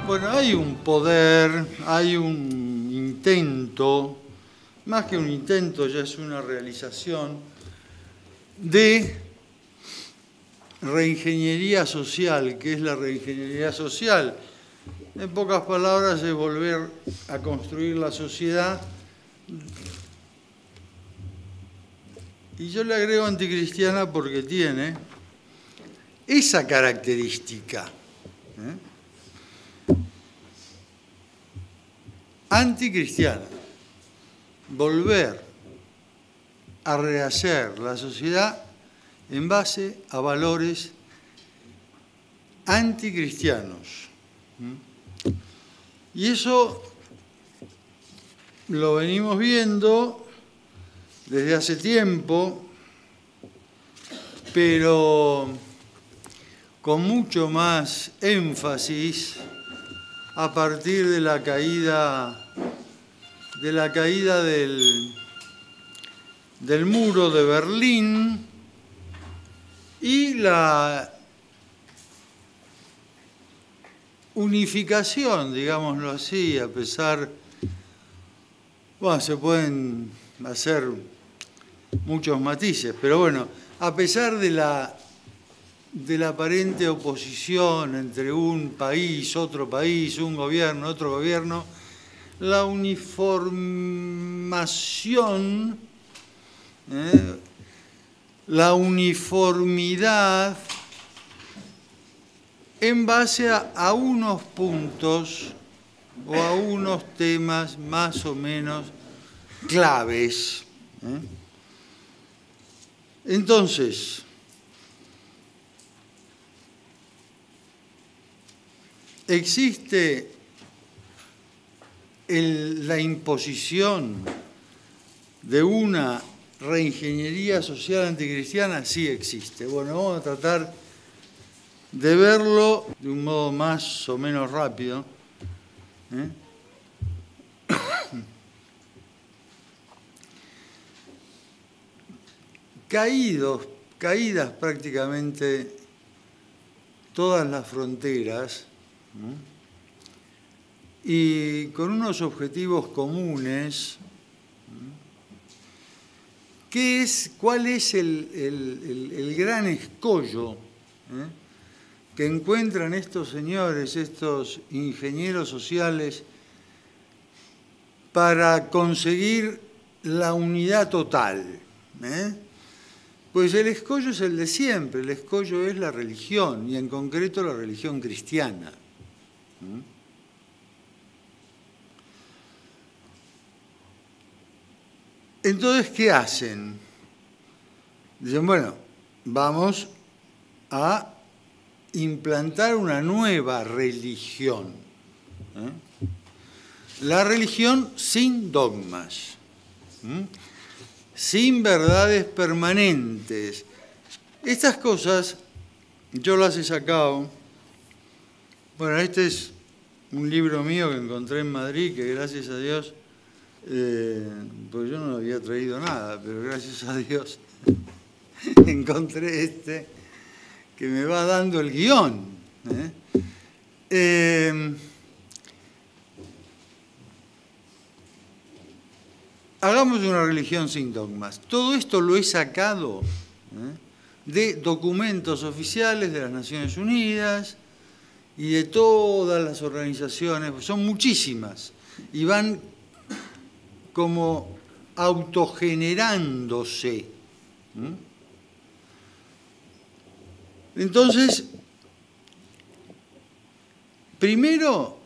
Bueno, hay un poder, hay un intento, más que un intento, ya es una realización, de reingeniería social. ¿Qué es la reingeniería social? En pocas palabras, es volver a construir la sociedad. Y yo le agrego anticristiana porque tiene esa característica. Anticristiana. Volver a rehacer la sociedad en base a valores anticristianos. Y eso lo venimos viendo desde hace tiempo, pero con mucho más énfasis a partir de la caída del muro de Berlín y la unificación, digámoslo así, a pesar, bueno, se pueden hacer muchos matices, pero bueno, a pesar de la aparente oposición entre un país, un gobierno, otro gobierno, la uniformación, la uniformidad en base a unos puntos o a unos temas más o menos claves. Entonces, existe la imposición de una reingeniería social anticristiana. Sí existe. Bueno, vamos a tratar de verlo de un modo más o menos rápido. Caídas prácticamente todas las fronteras, y con unos objetivos comunes. ¿Cuál es el gran escollo que encuentran estos señores, estos ingenieros sociales, para conseguir la unidad total? Pues el escollo es el de siempre, el escollo es la religión, y en concreto la religión cristiana. Entonces, ¿qué hacen? Dicen, bueno, vamos a implantar una nueva religión. La religión sin dogmas, sin verdades permanentes. Estas cosas yo las he sacado. Bueno, este es un libro mío que encontré en Madrid, que gracias a Dios, pues yo no había traído nada, pero gracias a Dios encontré este que me va dando el guión. Hagamos una religión sin dogmas. Todo esto lo he sacado de documentos oficiales de las Naciones Unidas y de todas las organizaciones, son muchísimas, y van como autogenerándose. Entonces, primero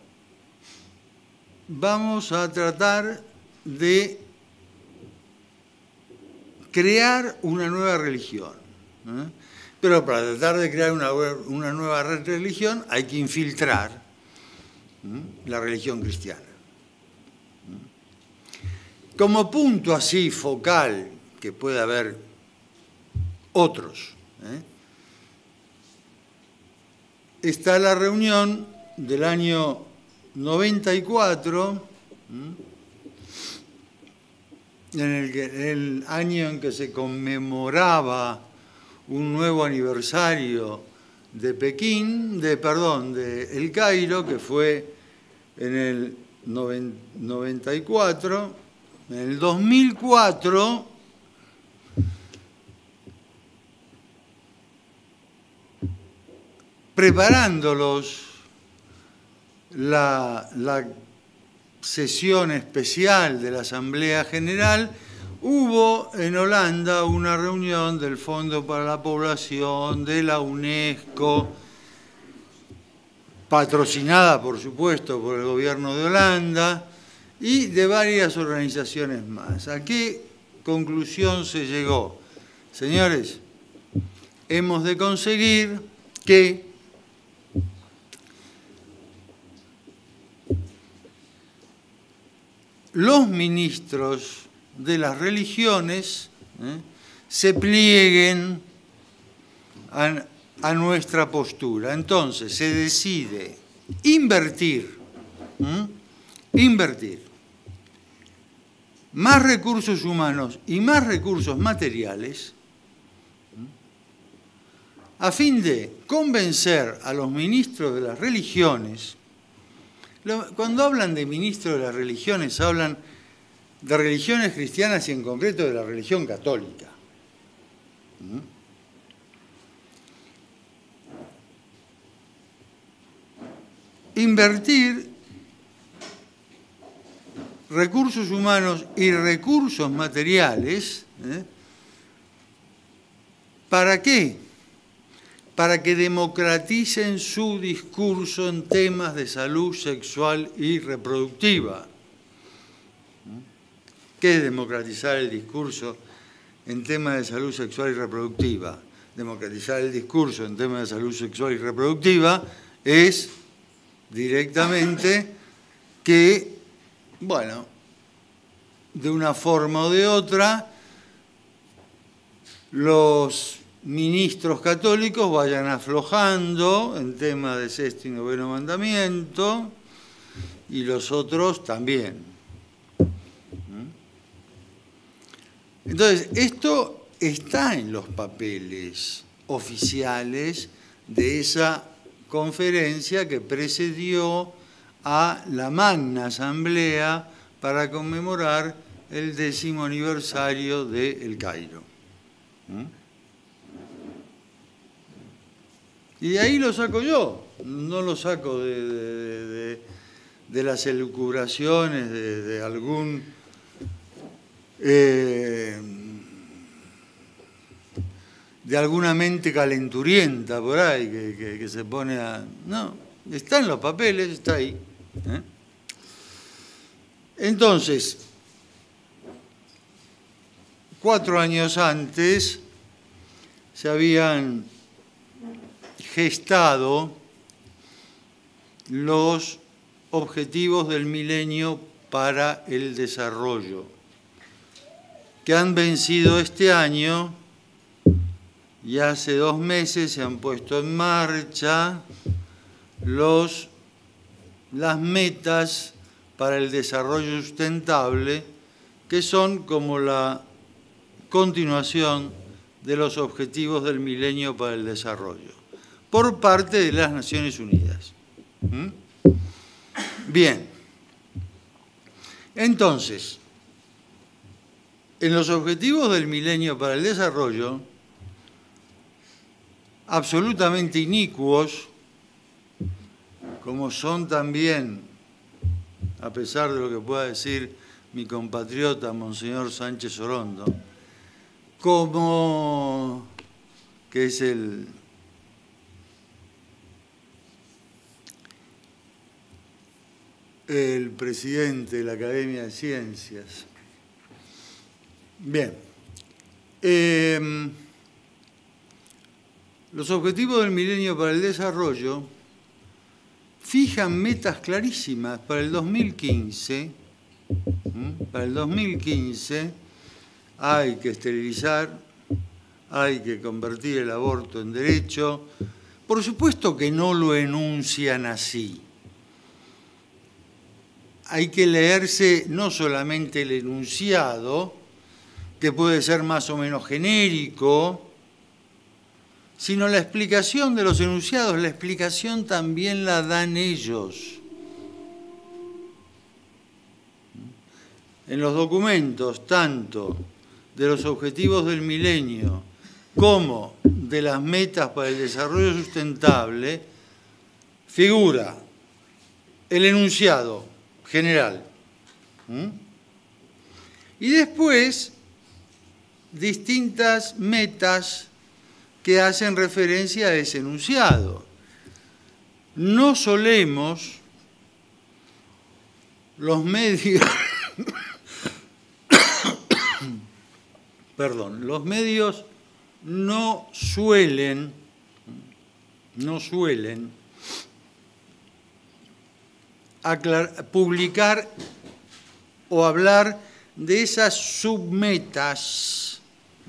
vamos a tratar de crear una nueva religión. Pero para tratar de crear una nueva religión hay que infiltrar la religión cristiana. Como punto así focal, que puede haber otros, está la reunión del año 94, en el año en que se conmemoraba un nuevo aniversario de Pekín, de El Cairo, que fue en el 94, en el 2004, preparándolos la sesión especial de la Asamblea General, hubo en Holanda una reunión del Fondo para la Población, de la UNESCO, patrocinada, por supuesto, por el gobierno de Holanda y de varias organizaciones más. ¿A qué conclusión se llegó? Señores, hemos de conseguir que los ministros de las religiones se plieguen a nuestra postura. Entonces se decide invertir más recursos humanos y más recursos materiales a fin de convencer a los ministros de las religiones. Cuando hablan de ministros de las religiones, hablan de religiones cristianas y en concreto de la religión católica. Invertir recursos humanos y recursos materiales, ¿para qué? Para que democraticen su discurso en temas de salud sexual y reproductiva. ¿Qué es democratizar el discurso en temas de salud sexual y reproductiva? Democratizar el discurso en temas de salud sexual y reproductiva es directamente que, bueno, de una forma o de otra, los ministros católicos vayan aflojando en temas de sexto y noveno mandamiento y los otros también. Entonces, esto está en los papeles oficiales de esa conferencia que precedió a la Magna Asamblea para conmemorar el 10º aniversario de El Cairo. Y de ahí lo saco yo, no lo saco de las elucubraciones de algún de alguna mente calenturienta por ahí que se pone a... No, está en los papeles, está ahí. Entonces, 4 años antes se habían gestado los objetivos del milenio para el desarrollo, que han vencido este año y hace 2 meses se han puesto en marcha las metas para el desarrollo sustentable, que son como la continuación de los objetivos del milenio para el desarrollo, por parte de las Naciones Unidas. Bien, entonces, en los objetivos del milenio para el desarrollo, absolutamente inicuos, como son también, a pesar de lo que pueda decir mi compatriota Monseñor Sánchez Orondo, como que es el presidente de la Academia de Ciencias. Bien. Los objetivos del milenio para el desarrollo fijan metas clarísimas para el 2015. Para el 2015 hay que esterilizar, hay que convertir el aborto en derecho. Por supuesto que no lo enuncian así. Hay que leerse no solamente el enunciado, que puede ser más o menos genérico, sino la explicación de los enunciados. La explicación también la dan ellos. En los documentos, tanto de los objetivos del milenio como de las metas para el desarrollo sustentable, figura el enunciado general. Y después, distintas metas que hacen referencia a ese enunciado. No solemos, los medios, los medios no suelen publicar o hablar de esas submetas,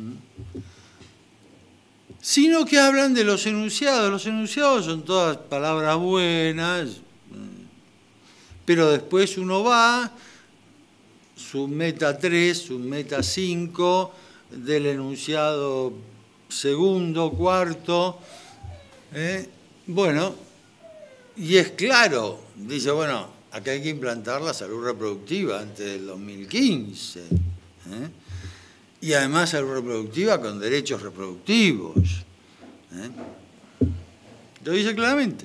sino que hablan de los enunciados. Los enunciados son todas palabras buenas, pero después uno va, submeta 3, submeta 5, del enunciado segundo, cuarto, bueno, y es claro, dice, bueno, acá hay que implantar la salud reproductiva antes del 2015, y además salud reproductiva con derechos reproductivos. Lo dice claramente.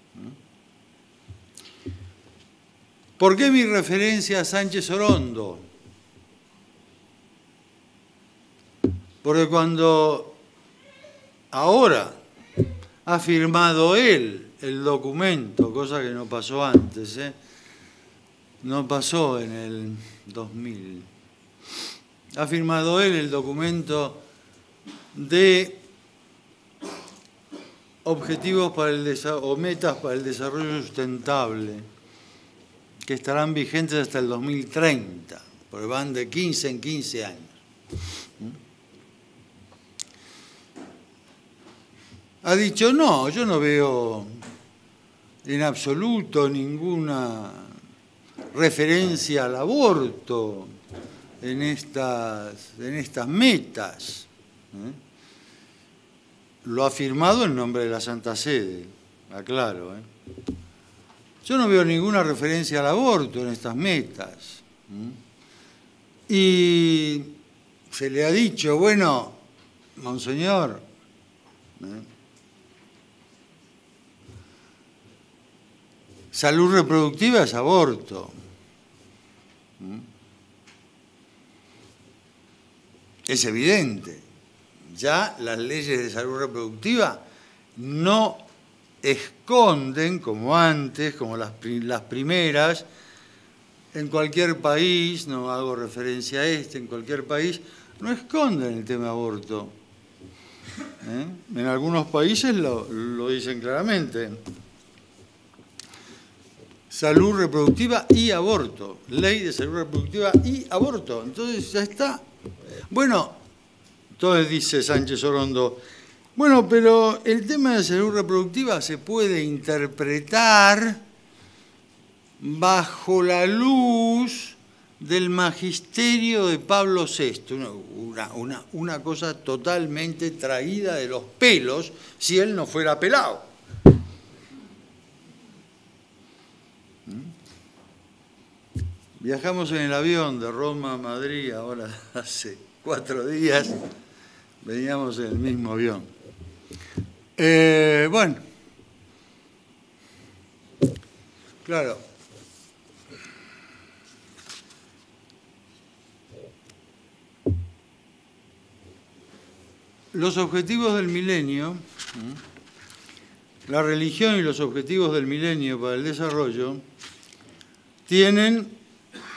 ¿Por qué mi referencia a Sánchez Orondo? Porque cuando ahora ha firmado él el documento, cosa que no pasó antes, no pasó en el 2000, ha firmado él el documento de objetivos para o metas para el desarrollo sustentable, que estarán vigentes hasta el 2030, porque van de 15 en 15 años. Ha dicho, no, yo no veo en absoluto ninguna referencia al aborto en estas metas. Lo ha firmado en nombre de la Santa Sede, aclaro. Yo no veo ninguna referencia al aborto en estas metas. Y se le ha dicho, bueno, monseñor, salud reproductiva es aborto. Es evidente. Ya las leyes de salud reproductiva no esconden, como antes, como las primeras, en cualquier país, no hago referencia a en cualquier país, no esconden el tema aborto. En algunos países lo dicen claramente. Salud reproductiva y aborto. Ley de salud reproductiva y aborto. Entonces ya está. Bueno, entonces dice Sánchez Orondo, bueno, pero el tema de salud reproductiva se puede interpretar bajo la luz del magisterio de Pablo VI. Una cosa totalmente traída de los pelos si él no fuera pelado. Viajamos en el avión de Roma a Madrid, ahora hace 4 días, veníamos en el mismo avión. Bueno, claro. Los objetivos del milenio, la religión y los objetivos del milenio para el desarrollo, tienen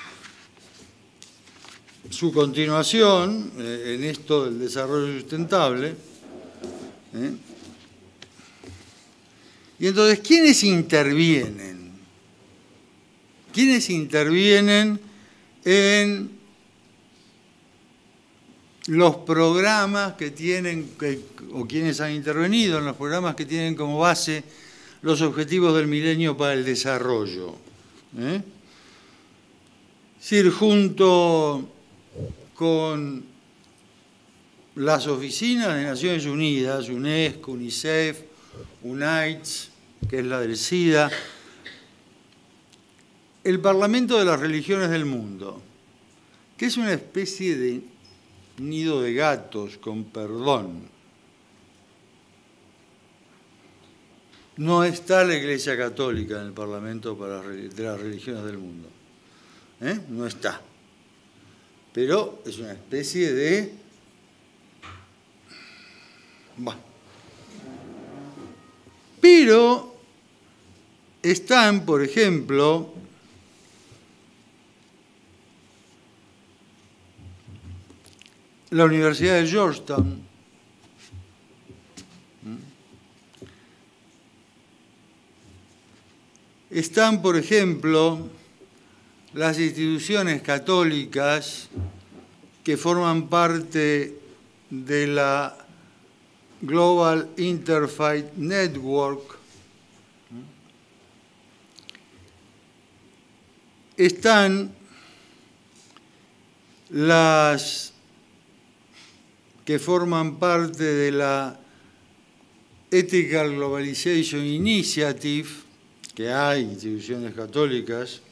su continuación en esto del desarrollo sustentable. Y entonces, ¿quiénes intervienen? ¿Quiénes intervienen en los programas que tienen, o quienes han intervenido en los programas que tienen como base los objetivos del milenio para el desarrollo? Es decir, junto con las oficinas de Naciones Unidas, UNESCO, UNICEF, UNAIDS, que es la del SIDA, el Parlamento de las Religiones del Mundo, que es una especie de nido de gatos, con perdón. No está la Iglesia Católica en el Parlamento de las Religiones del Mundo. No está. Pero es una especie de... Bueno. Pero están, por ejemplo, la Universidad de Georgetown, están, por ejemplo, las instituciones católicas que forman parte de la Global Interfaith Network, están las que forman parte de la Ethical Globalization Initiative, que hay instituciones católicas,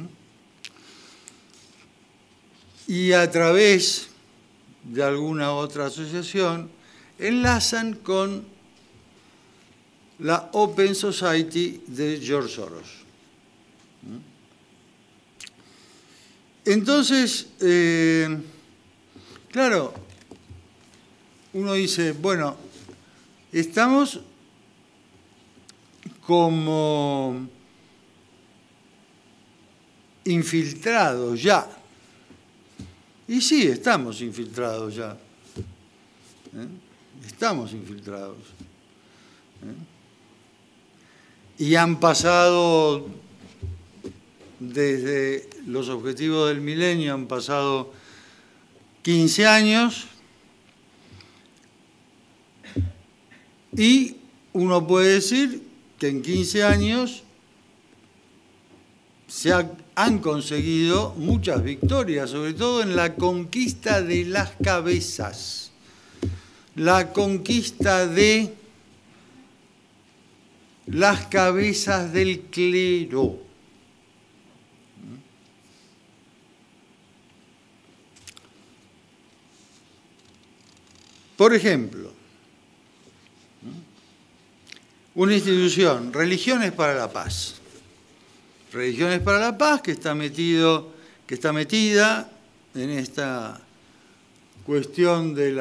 y a través de alguna otra asociación enlazan con la Open Society de George Soros. Entonces, claro, uno dice, bueno, estamos como infiltrados ya. Y sí, estamos infiltrados ya. Estamos infiltrados. Y han pasado, desde los objetivos del milenio, han pasado 15 años, y uno puede decir que en 15 años han conseguido muchas victorias, sobre todo en la conquista de las cabezas, la conquista de las cabezas del clero. Por ejemplo, una institución, Religiones para la Paz. Religiones para la Paz, que está metida en esta cuestión de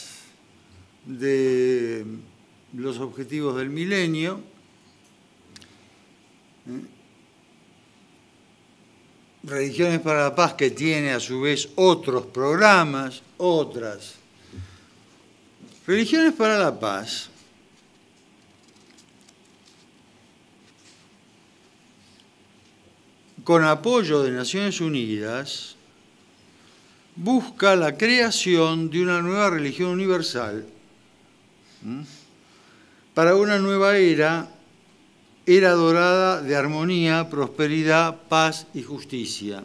los objetivos del milenio. Religiones para la Paz, que tiene a su vez otros programas, otras. Religiones para la Paz con apoyo de Naciones Unidas, busca la creación de una nueva religión universal para una nueva era dorada de armonía, prosperidad, paz y justicia.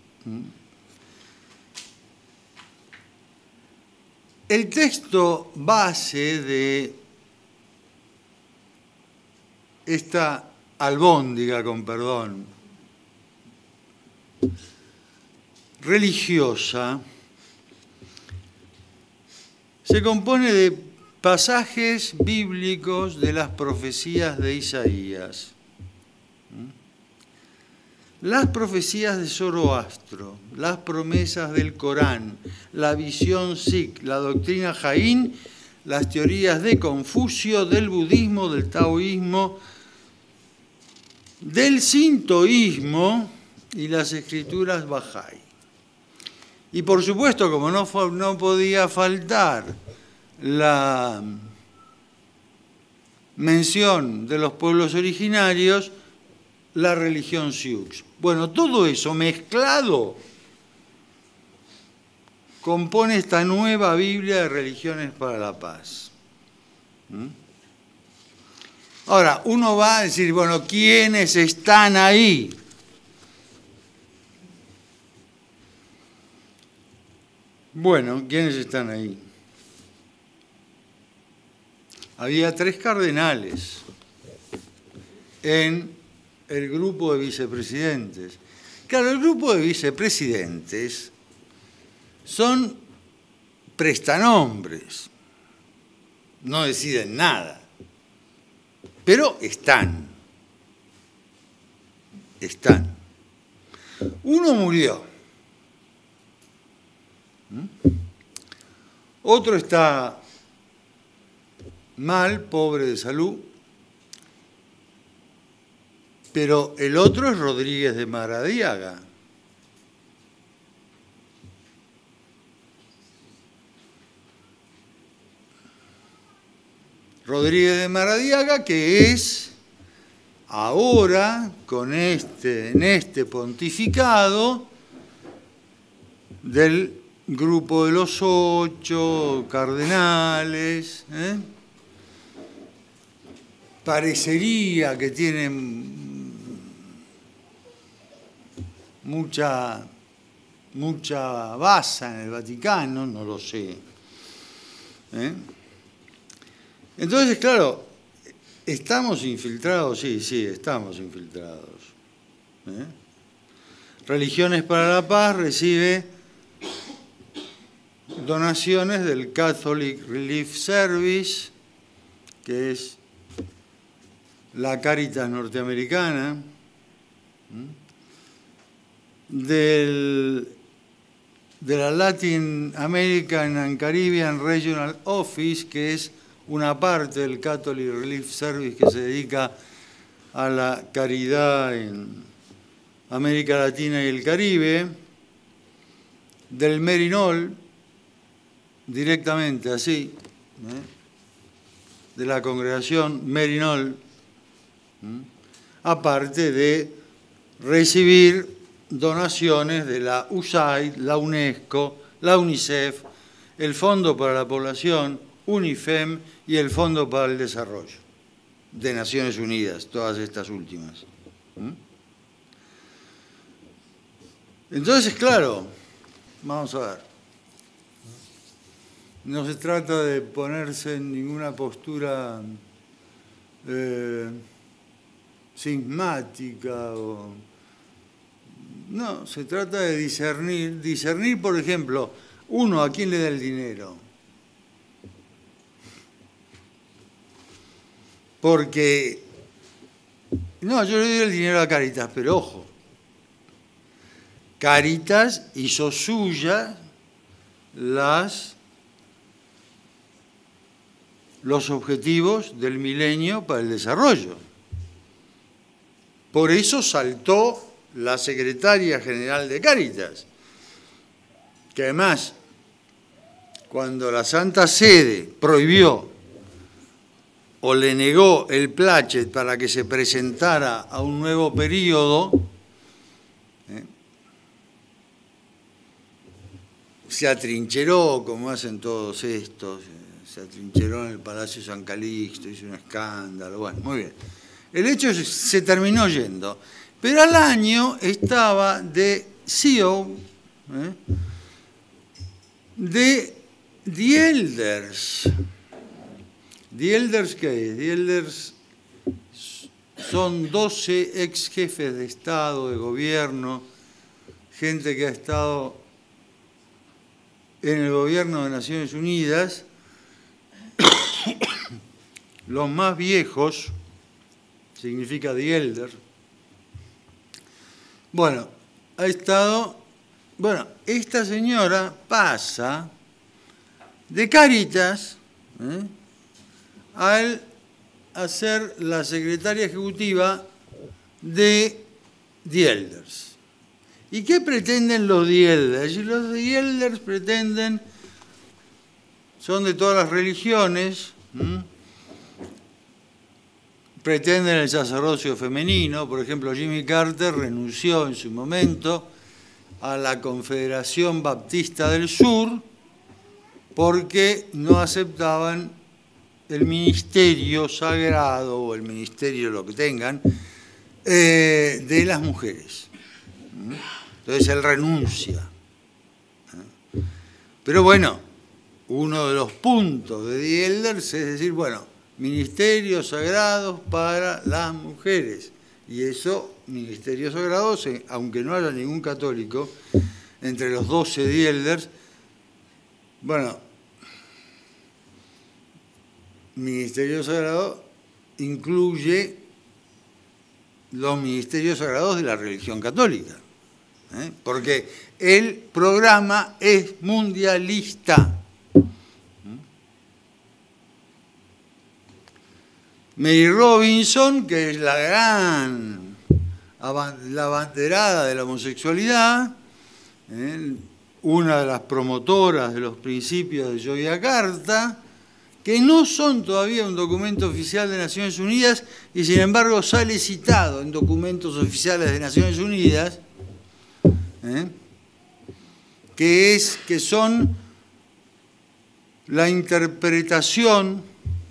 El texto base de esta albóndiga, con perdón, religiosa, se compone de pasajes bíblicos de las profecías de Isaías, las profecías de Zoroastro, las promesas del Corán, la visión Sikh, la doctrina Jaín, las teorías de Confucio, del budismo, del taoísmo, del sintoísmo y las escrituras Bahá'í. Y por supuesto, como no podía faltar la mención de los pueblos originarios, la religión Sioux. Bueno, todo eso mezclado compone esta nueva Biblia de Religiones para la Paz. Ahora, uno va a decir, bueno, ¿quiénes están ahí? Bueno, ¿quiénes están ahí? había 3 cardenales en el grupo de vicepresidentes. Claro, el grupo de vicepresidentes son prestanombres, no deciden nada, pero están. Uno murió, otro está mal, pobre de salud, pero el otro es Rodríguez de Maradiaga. Rodríguez de Maradiaga, que es ahora, en este pontificado, del grupo de los 8 cardenales, parecería que tienen mucha base en el Vaticano, no lo sé. Entonces, claro, ¿estamos infiltrados? Sí, estamos infiltrados. Religiones para la Paz recibe donaciones del Catholic Relief Service, que es la Cáritas norteamericana, de la Latin American and Caribbean Regional Office, que es una parte del Catholic Relief Service que se dedica a la caridad en América Latina y el Caribe, del Merinol, directamente así, de la congregación Merinol, aparte de recibir donaciones de la USAID, la UNESCO, la UNICEF, el Fondo para la Población, UNIFEM y el Fondo para el Desarrollo de Naciones Unidas, todas estas últimas. Entonces, claro, vamos a ver. No se trata de ponerse en ninguna postura sismática o... No, se trata de discernir, por ejemplo, uno a quién le da el dinero. Porque, no, yo le doy el dinero a Cáritas, pero ojo, Cáritas hizo suyas los objetivos del milenio para el desarrollo. Por eso saltó la secretaria general de Cáritas, que además, cuando la Santa Sede prohibió o le negó el placet para que se presentara a un nuevo periodo, se atrincheró, como hacen todos estos, se atrincheró en el Palacio San Calixto, hizo un escándalo, bueno, muy bien. El hecho es que se terminó yendo, pero al año estaba de CEO de The Elders. ¿The Elders qué es? The Elders son 12 ex jefes de Estado, de gobierno, gente que ha estado en el gobierno de Naciones Unidas. Los más viejos, significa The Elder. Bueno, ha estado... Bueno, esta señora pasa de Cáritas al ser la secretaria ejecutiva de The Elders. ¿Y qué pretenden los The Elders? Y los The Elders pretenden, son de todas las religiones, pretenden el sacerdocio femenino. Por ejemplo, Jimmy Carter renunció en su momento a la Confederación Baptista del Sur porque no aceptaban el ministerio sagrado o el ministerio, lo que tengan, de las mujeres. Entonces él renuncia. Pero bueno, uno de los puntos de The Elders es decir, bueno, ministerios sagrados para las mujeres. Y eso, ministerios sagrados, aunque no haya ningún católico, entre los 12 Dielders, bueno, ministerio sagrado incluye los ministerios sagrados de la religión católica, porque el programa es mundialista. Mary Robinson, que es la abanderada de la homosexualidad, una de las promotoras de los principios de Yogyakarta, que no son todavía un documento oficial de Naciones Unidas y sin embargo sale citado en documentos oficiales de Naciones Unidas, que son la interpretación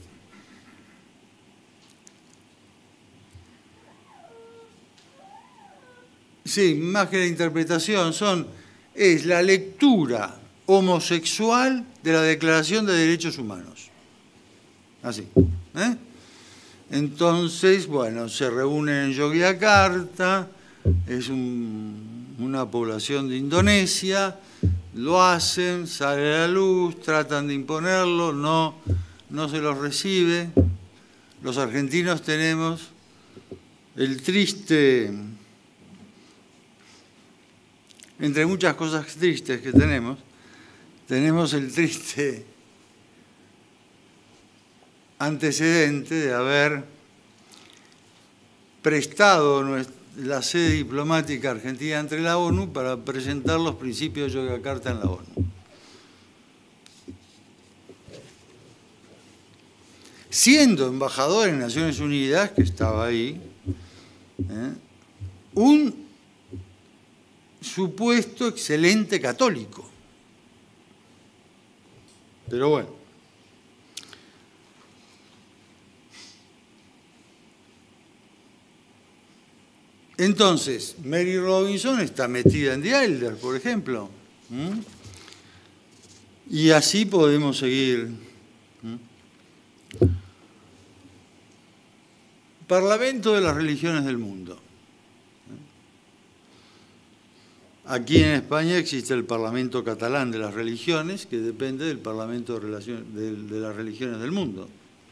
más que la interpretación, es la lectura homosexual de la Declaración de Derechos Humanos. Así. Entonces, bueno, se reúnen en Yogyakarta, es una población de Indonesia, lo hacen, sale a la luz, tratan de imponerlo, no se los recibe. Los argentinos tenemos el triste, entre muchas cosas tristes que tenemos el triste antecedente de haber prestado la sede diplomática argentina ante la ONU para presentar los principios de Yogyakarta en la ONU. Siendo embajador en Naciones Unidas, que estaba ahí, un supuesto excelente católico. Pero bueno. Entonces, Mary Robinson está metida en The Elder, por ejemplo. Y así podemos seguir. Parlamento de las religiones del mundo. Aquí en España existe el Parlamento Catalán de las Religiones, que depende del Parlamento de las Religiones del Mundo.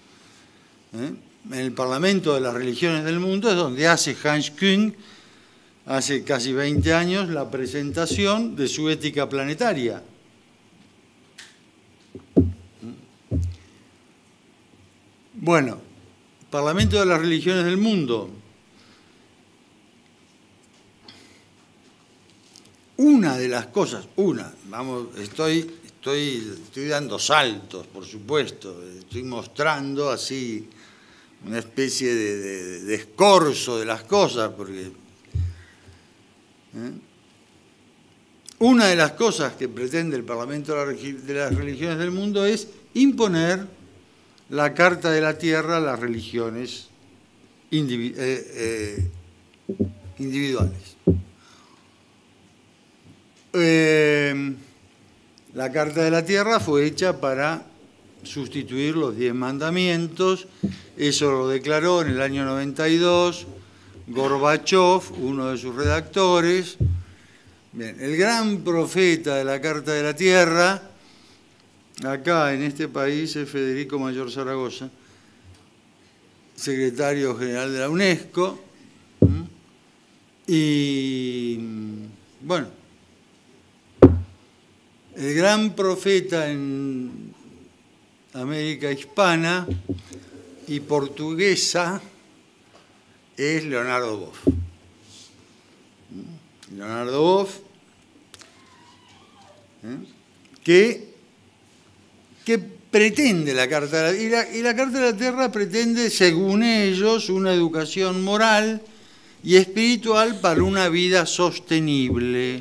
En el Parlamento de las Religiones del Mundo es donde hace Hans Küng, hace casi 20 años, la presentación de su ética planetaria. Bueno, Parlamento de las Religiones del Mundo. Una de las cosas, estoy dando saltos, por supuesto, estoy mostrando así una especie de escorzo de las cosas, porque una de las cosas que pretende el Parlamento de las Religiones del Mundo es imponer la Carta de la Tierra a las religiones individuales. La Carta de la Tierra fue hecha para sustituir los 10 mandamientos, eso lo declaró en el año 92 Gorbachov, uno de sus redactores. Bien, el gran profeta de la Carta de la Tierra, acá en este país, es Federico Mayor Zaragoza, secretario general de la UNESCO, y bueno, el gran profeta en América hispana y portuguesa es Leonardo Boff. Leonardo Boff, que pretende la Carta de la Tierra, y la Carta de la Tierra pretende, según ellos, una educación moral y espiritual para una vida sostenible.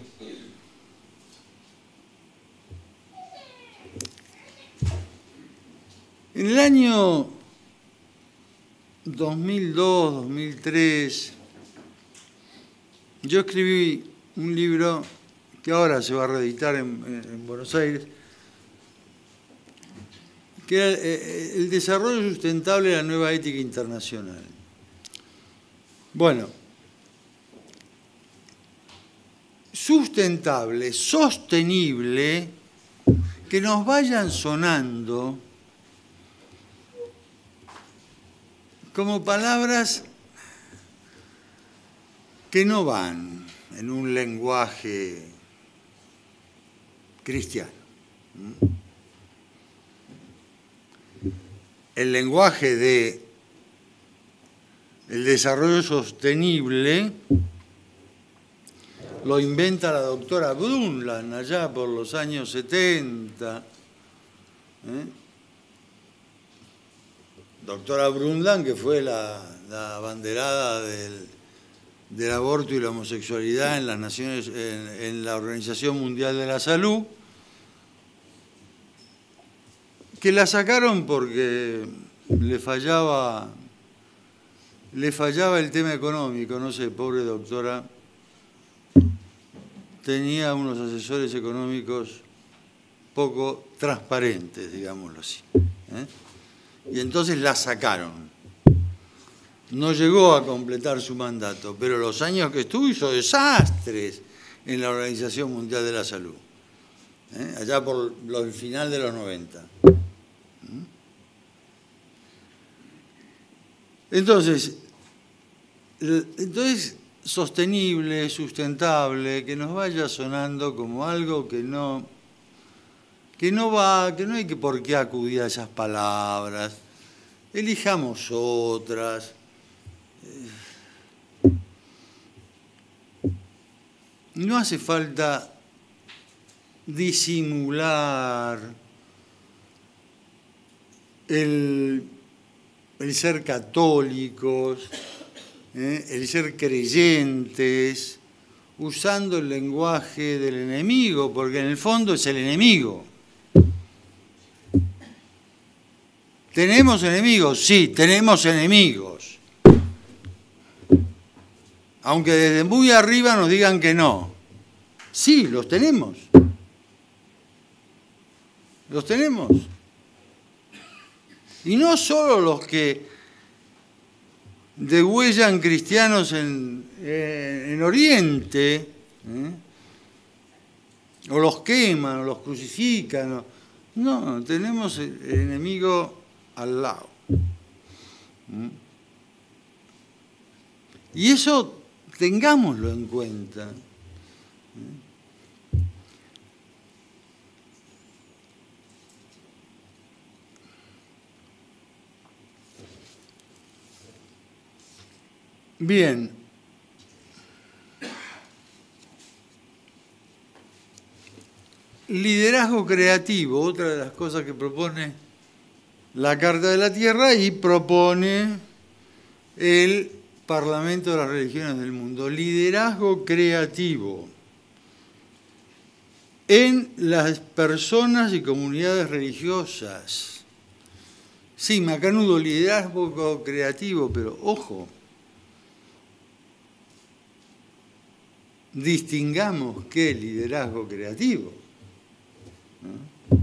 En el año 2002, 2003, yo escribí un libro que ahora se va a reeditar en Buenos Aires, que era el desarrollo sustentable de la nueva ética internacional. Bueno, sustentable, sostenible, que nos vayan sonando como palabras que no van en un lenguaje cristiano. El lenguaje del desarrollo sostenible lo inventa la doctora Brundtland allá por los años 70. Doctora Brundtland, que fue la abanderada del aborto y la homosexualidad en las Naciones, en la Organización Mundial de la Salud, que la sacaron porque le fallaba el tema económico, no sé, pobre doctora, tenía unos asesores económicos poco transparentes, digámoslo así. Y entonces la sacaron. No llegó a completar su mandato, pero los años que estuvo hizo desastres en la Organización Mundial de la Salud, allá por el final de los 90. Entonces, sostenible, sustentable, que nos vaya sonando como algo que no hay que por qué acudir a esas palabras, elijamos otras. No hace falta disimular el ser católicos, el ser creyentes, usando el lenguaje del enemigo, porque en el fondo es el enemigo. ¿Tenemos enemigos? Sí, tenemos enemigos. Aunque desde muy arriba nos digan que no. Sí, los tenemos. Los tenemos. Y no solo los que degüellan cristianos en Oriente, o los queman, o los crucifican. No, tenemos el enemigo al lado. Y eso tengámoslo en cuenta. Bien. Liderazgo creativo, otra de las cosas que propone la Carta de la Tierra y propone el Parlamento de las Religiones del Mundo. Liderazgo creativo en las personas y comunidades religiosas. Sí, macanudo, liderazgo creativo, pero ojo, distingamos qué es liderazgo creativo, ¿no?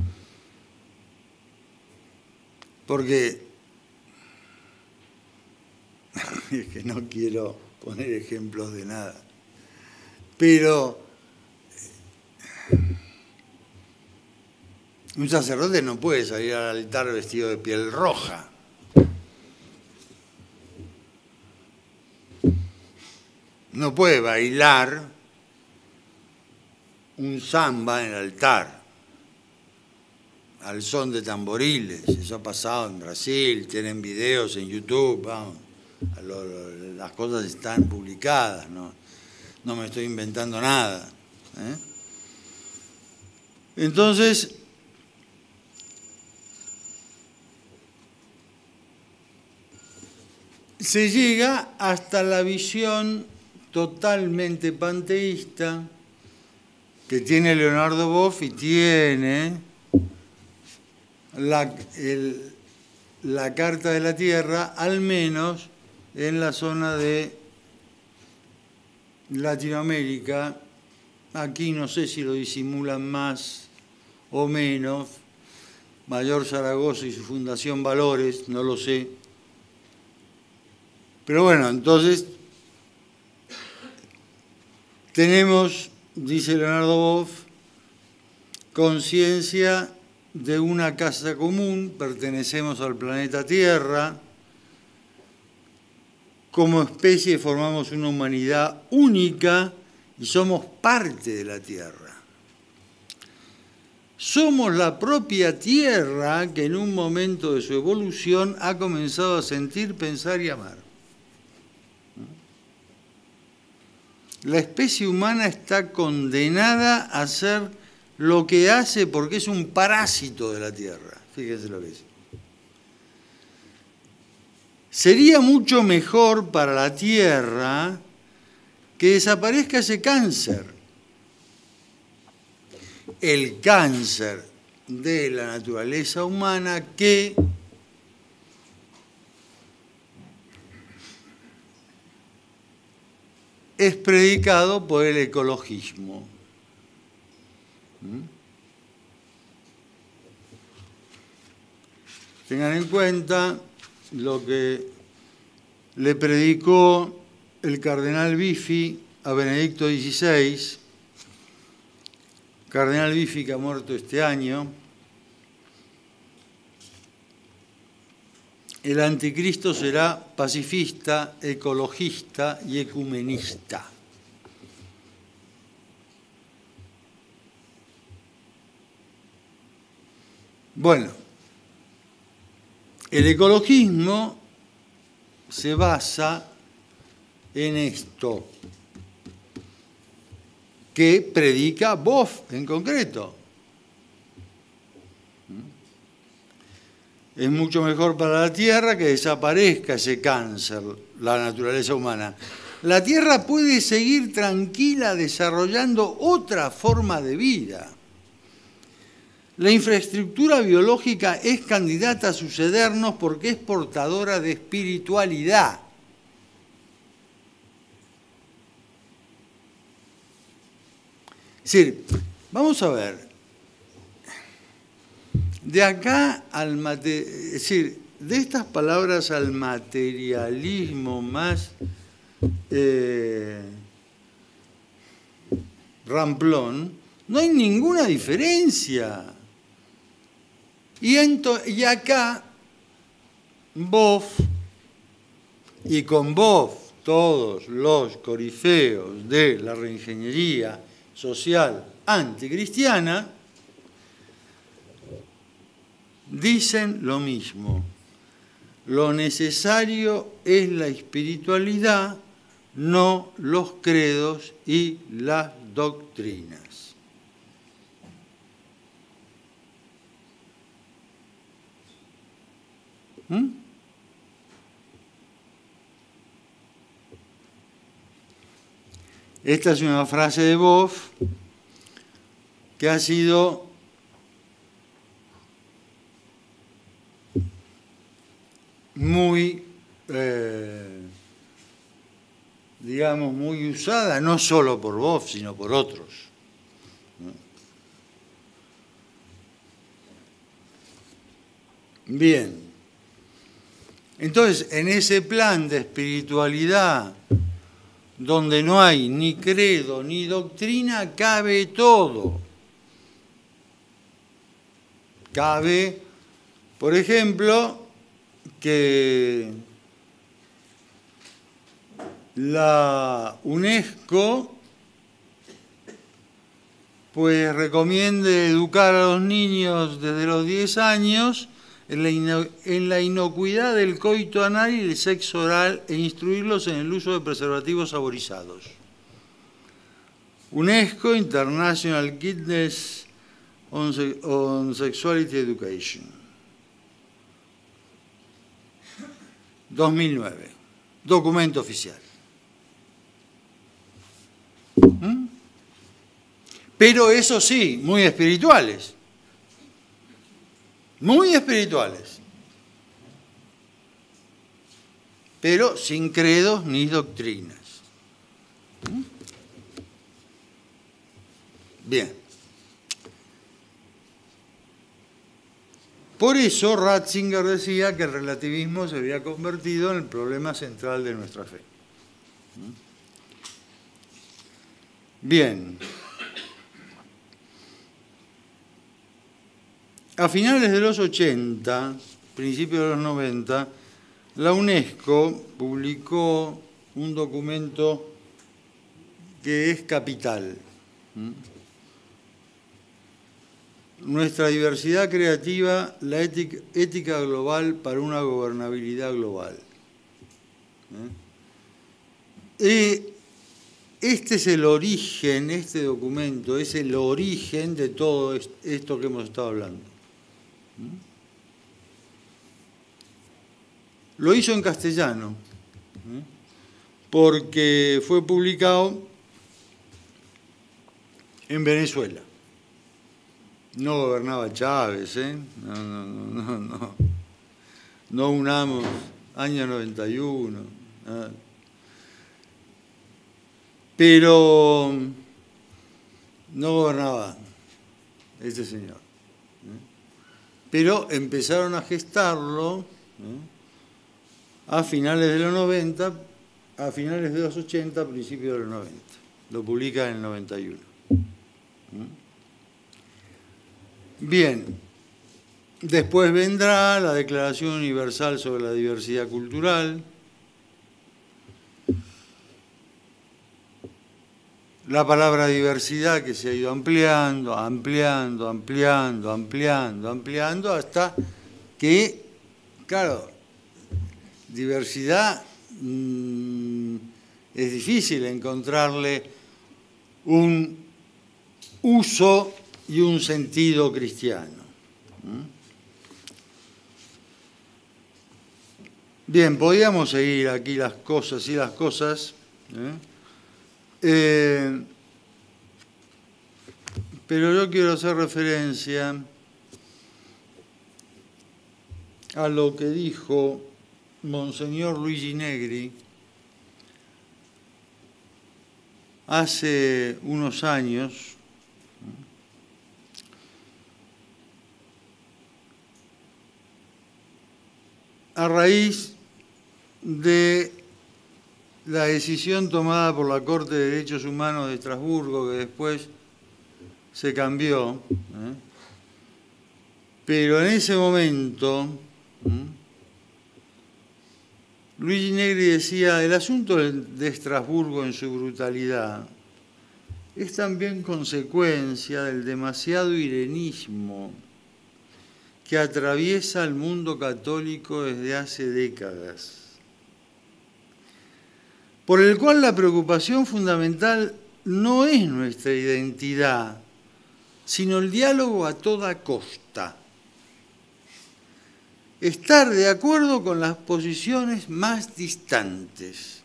Porque es que no quiero poner ejemplos de nada, pero un sacerdote no puede salir al altar vestido de piel roja. No puede bailar un samba en el altar al son de tamboriles. Eso ha pasado en Brasil, tienen videos en YouTube, vamos, las cosas están publicadas, no me estoy inventando nada. Entonces, se llega hasta la visión totalmente panteísta que tiene Leonardo Boff y tiene la Carta de la Tierra, al menos en la zona de Latinoamérica. Aquí no sé si lo disimulan más o menos, Mayor Zaragoza y su Fundación Valores, no lo sé. Pero bueno, entonces tenemos, dice Leonardo Boff, conciencia de una casa común, pertenecemos al planeta Tierra, como especie formamos una humanidad única y somos parte de la Tierra. Somos la propia Tierra que en un momento de su evolución ha comenzado a sentir, pensar y amar. La especie humana está condenada a hacer lo que hace porque es un parásito de la Tierra. Fíjense lo que es. Sería mucho mejor para la Tierra que desaparezca ese cáncer. El cáncer de la naturaleza humana que es predicado por el ecologismo. Tengan en cuenta lo que le predicó el cardenal Biffi a Benedicto XVI, cardenal Biffi que ha muerto este año. El anticristo será pacifista, ecologista y ecumenista. Bueno, el ecologismo se basa en esto que predica Boff en concreto. Es mucho mejor para la Tierra que desaparezca ese cáncer, la naturaleza humana. La Tierra puede seguir tranquila desarrollando otra forma de vida. La infraestructura biológica es candidata a sucedernos porque es portadora de espiritualidad. Es decir, vamos a ver. De acá al es decir, de estas palabras al materialismo más ramplón, no hay ninguna diferencia. Y acá, Boff, y con Boff todos los corifeos de la reingeniería social anticristiana, dicen lo mismo. Lo necesario es la espiritualidad, no los credos y las doctrinas. Esta es una frase de Boff que ha sido muy, digamos, muy usada, no solo por Boff, sino por otros. Bien. Entonces, en ese plan de espiritualidad, donde no hay ni credo ni doctrina, cabe todo. Cabe, por ejemplo, que la UNESCO pues recomiende educar a los niños desde los 10 años en la inocuidad del coito anal y el sexo oral e instruirlos en el uso de preservativos saborizados. UNESCO, International Guidance on Sexuality Education. 2009. Documento oficial. Pero eso sí, muy espirituales. Muy espirituales. Pero sin credos ni doctrinas. Bien. Por eso Ratzinger decía que el relativismo se había convertido en el problema central de nuestra fe. Bien. A finales de los 80, principios de los 90, la UNESCO publicó un documento que es capital. Nuestra diversidad creativa, la ética global para una gobernabilidad global. Este es el origen, este documento es el origen de todo esto que hemos estado hablando. Lo hizo en castellano, porque fue publicado en Venezuela. No gobernaba Chávez, no unamos, año 91. Pero no gobernaba este señor. Pero empezaron a gestarlo a finales de los 90, a finales de los 80, principios de los 90. Lo publica en el 91. Bien, después vendrá la Declaración Universal sobre la Diversidad Cultural, la palabra diversidad que se ha ido ampliando, hasta que, claro, diversidad es difícil encontrarle un uso y un sentido cristiano. Bien, podíamos seguir aquí las cosas y las cosas, pero yo quiero hacer referencia a lo que dijo Monseñor Luigi Negri hace unos años, a raíz de la decisión tomada por la Corte de Derechos Humanos de Estrasburgo, que después se cambió, pero en ese momento Luigi Negri decía: el asunto de Estrasburgo en su brutalidad es también consecuencia del demasiado irenismo que atraviesa el mundo católico desde hace décadas, por el cual la preocupación fundamental no es nuestra identidad, sino el diálogo a toda costa. Estar de acuerdo con las posiciones más distantes.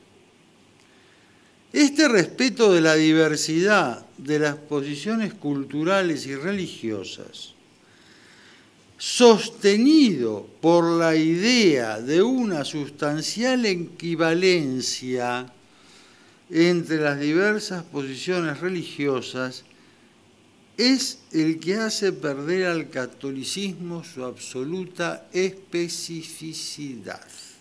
Este respeto de la diversidad de las posiciones culturales y religiosas, sostenido por la idea de una sustancial equivalencia entre las diversas posiciones religiosas, es el que hace perder al catolicismo su absoluta especificidad.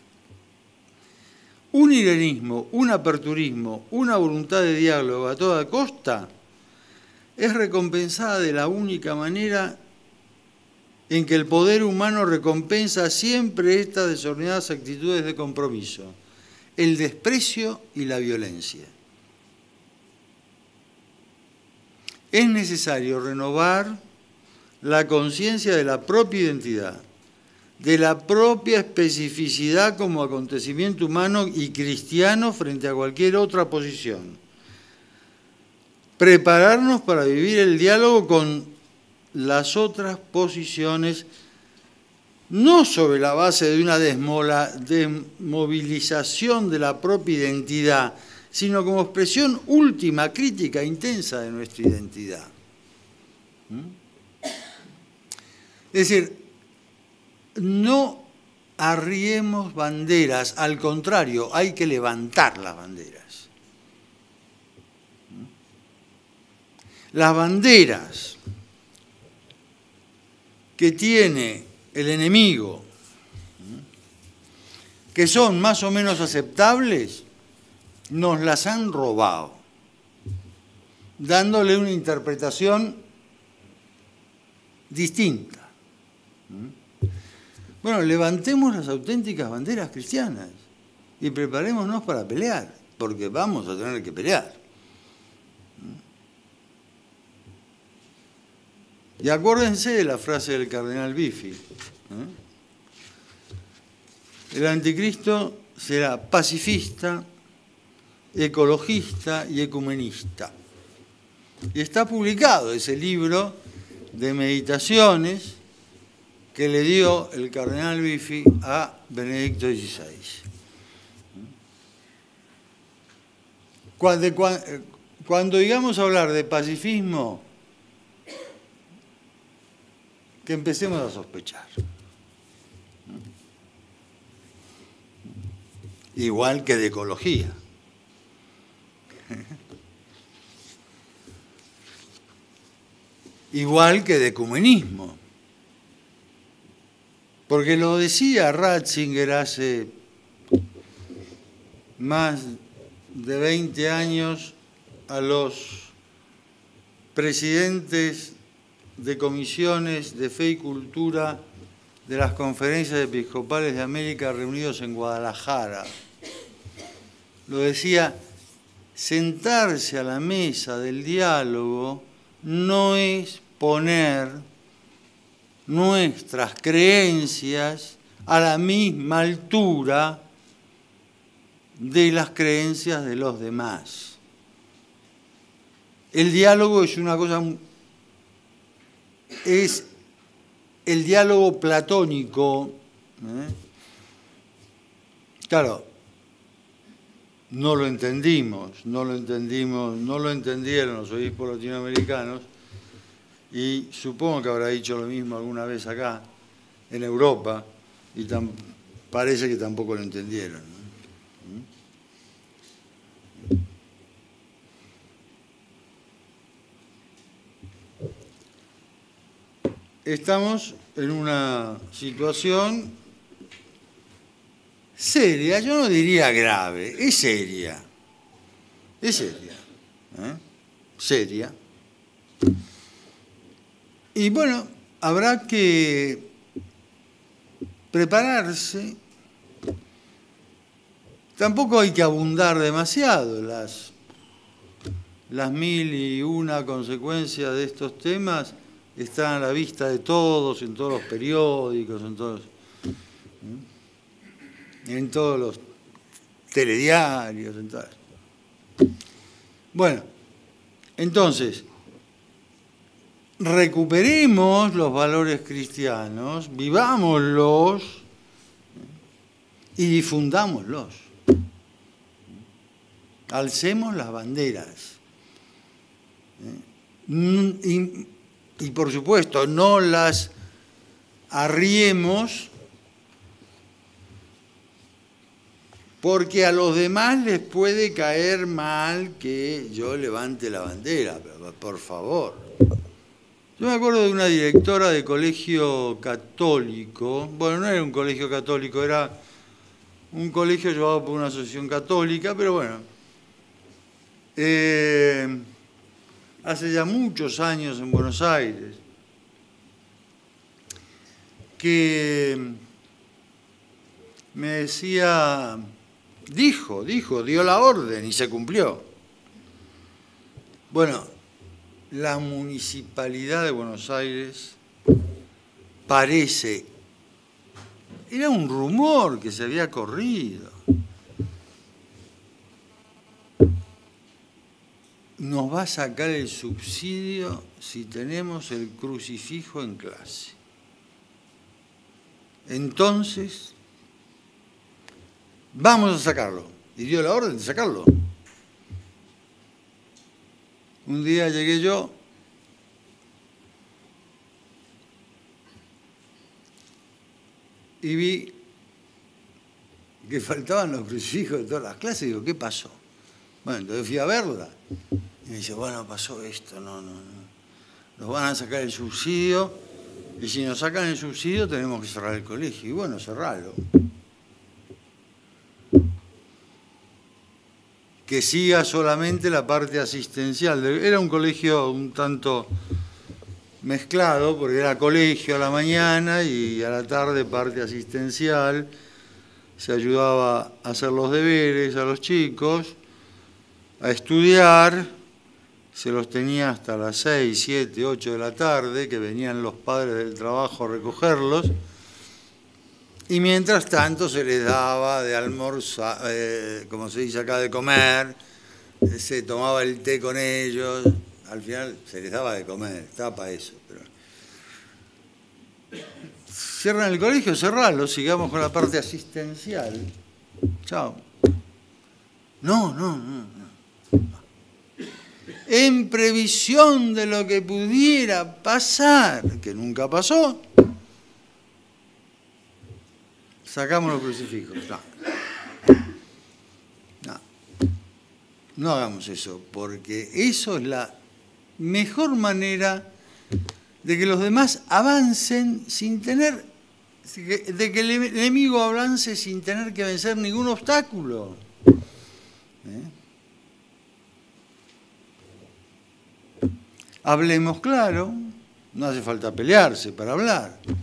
Un irenismo, un aperturismo, una voluntad de diálogo a toda costa es recompensada de la única manera en que el poder humano recompensa siempre estas desordenadas actitudes de compromiso: el desprecio y la violencia. Es necesario renovar la conciencia de la propia identidad, de la propia especificidad como acontecimiento humano y cristiano frente a cualquier otra posición. Prepararnos para vivir el diálogo con las otras posiciones, no sobre la base de una desmovilización de la propia identidad, sino como expresión última, crítica, intensa de nuestra identidad. Es decir, no arriemos banderas, al contrario, hay que levantar las banderas. Las banderas que tiene el enemigo, que son más o menos aceptables, nos las han robado, dándole una interpretación distinta. Bueno, levantemos las auténticas banderas cristianas y preparémonos para pelear, porque vamos a tener que pelear. Y acuérdense de la frase del cardenal Biffi. El anticristo será pacifista, ecologista y ecumenista. Y está publicado ese libro de meditaciones que le dio el cardenal Biffi a Benedicto XVI. Cuando digamos hablar de pacifismo, que empecemos a sospechar. Igual que de ecología. Igual que de ecumenismo. Porque lo decía Ratzinger hace más de 20 años a los presidentes de comisiones de fe y cultura de las conferencias episcopales de América reunidos en Guadalajara. Lo decía, sentarse a la mesa del diálogo no es poner nuestras creencias a la misma altura de las creencias de los demás. El diálogo es una cosa, es el diálogo platónico. Claro, no lo entendimos, no lo entendieron los obispos latinoamericanos, y supongo que habrá dicho lo mismo alguna vez acá, en Europa, y parece que tampoco lo entendieron. Estamos en una situación seria, yo no diría grave, es seria. Es seria. Seria. Y bueno, habrá que prepararse. Tampoco hay que abundar demasiado. Las mil y una consecuencias de estos temas están a la vista de todos, en todos los periódicos, en todos los telediarios, en todas. Bueno, entonces, recuperemos los valores cristianos, vivámoslos y difundámoslos. Alcemos las banderas. Y por supuesto, no las arriemos porque a los demás les puede caer mal que yo levante la bandera, pero por favor. Yo me acuerdo de una directora de colegio católico, bueno, no era un colegio católico, era un colegio llevado por una asociación católica, pero bueno, hace ya muchos años en Buenos Aires, que me decía, dijo, dio la orden y se cumplió. Bueno, la Municipalidad de Buenos Aires parece, era un rumor que se había corrido, nos va a sacar el subsidio si tenemos el crucifijo en clase. Entonces, vamos a sacarlo. Y dio la orden de sacarlo. Un día llegué yo y vi que faltaban los crucifijos de todas las clases. Digo, ¿qué pasó? Bueno, entonces fui a verla. Y me dice, bueno, pasó esto, no. Nos van a sacar el subsidio Y si nos sacan el subsidio tenemos que cerrar el colegio. Y bueno, cerralo. Que siga solamente la parte asistencial. Era un colegio un tanto mezclado, porque era colegio a la mañana y a la tarde parte asistencial. Se ayudaba a hacer los deberes a los chicos, a estudiar. Se los tenía hasta las 6, 7, 8 de la tarde, que venían los padres del trabajo a recogerlos. Y mientras tanto se les daba de almorzar, como se dice acá, de comer, se tomaba el té con ellos, al final se les daba de comer, estaba para eso. Pero... Cierran el colegio, cerralo, sigamos con la parte asistencial. Chao. No. En previsión de lo que pudiera pasar, que nunca pasó, sacamos los crucifijos. No hagamos eso, porque eso es la mejor manera de que los demás avancen sin tener, de que el enemigo avance sin tener que vencer ningún obstáculo. Hablemos claro, no hace falta pelearse para hablar.